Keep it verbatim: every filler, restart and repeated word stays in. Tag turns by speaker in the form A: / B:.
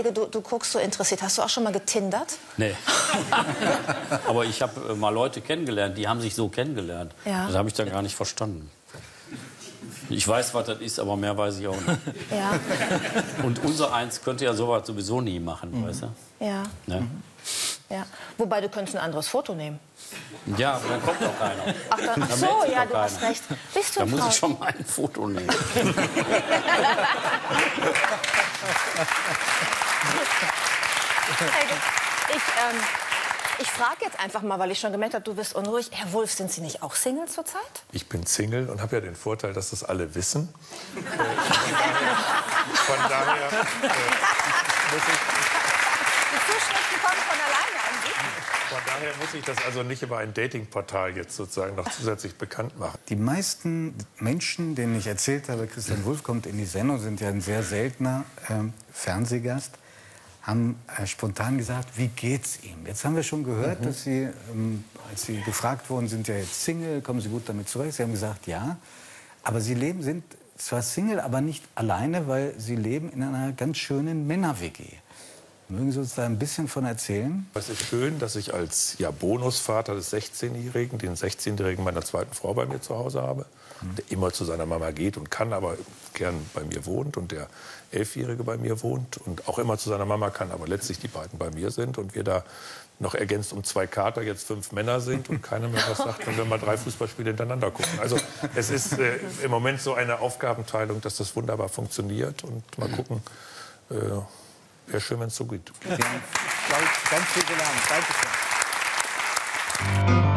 A: Ege, du, du guckst so interessiert. Hast du auch schon mal getindert?
B: Nee. Aber ich habe mal Leute kennengelernt, die haben sich so kennengelernt.
A: Ja.
B: Das habe ich dann gar nicht verstanden. Ich weiß, was das ist, aber mehr weiß ich auch nicht.
A: Ja.
B: Und unser Eins könnte ja sowas sowieso nie machen,
A: Mhm.
B: weißt du?
A: Ja.
B: Ne?
A: Ja. Wobei, du könntest ein anderes Foto nehmen.
B: Ja, aber dann kommt doch keiner.
A: Ach, dann, ach
B: Da
A: so,
B: meldet sich
A: ja,
B: doch
A: du hast
B: keiner.
A: recht. Bist du
B: Da
A: ein
B: muss
A: Frau?
B: ich schon mal ein Foto nehmen.
A: Ich, ähm, ich frage jetzt einfach mal, weil ich schon gemerkt habe, du bist unruhig. Herr Wulff, sind Sie nicht auch Single zurzeit?
C: Ich bin Single und habe ja den Vorteil, dass das alle wissen. Äh, von daher äh, muss ich...
A: Die Zuschriften kommen von alleine an Sie.
C: Von daher muss ich das also nicht über ein Datingportal jetzt sozusagen noch zusätzlich bekannt machen.
D: Die meisten Menschen, denen ich erzählt habe, Christian Wulff kommt in die Sendung, sind ja ein sehr seltener ähm, Fernsehgast, haben äh, spontan gesagt, wie geht's ihm? Jetzt haben wir schon gehört, mhm. dass Sie, ähm, als Sie gefragt wurden, sind ja jetzt Single, kommen Sie gut damit zurecht? Sie haben gesagt, ja. Aber Sie leben, sind zwar Single, aber nicht alleine, weil Sie leben in einer ganz schönen Männer-W G. Mögen Sie uns da ein bisschen von erzählen?
C: Es ist schön, dass ich als ja, Bonusvater des sechzehnjährigen, den sechzehnjährigen meiner zweiten Frau bei mir zu Hause habe, mhm. der immer zu seiner Mama geht und kann, aber gern bei mir wohnt, und der elfjährige bei mir wohnt und auch immer zu seiner Mama kann, aber letztlich die beiden bei mir sind und wir da noch ergänzt um zwei Kater jetzt fünf Männer sind und keiner mehr was sagt, wenn wir mal drei Fußballspiele hintereinander gucken. Also es ist äh, im Moment so eine Aufgabenteilung, dass das wunderbar funktioniert, und mal gucken. Äh, Wäre schön, wenn es so geht.
D: Sie haben, glaube ich, ganz viel gelernt. Dankeschön.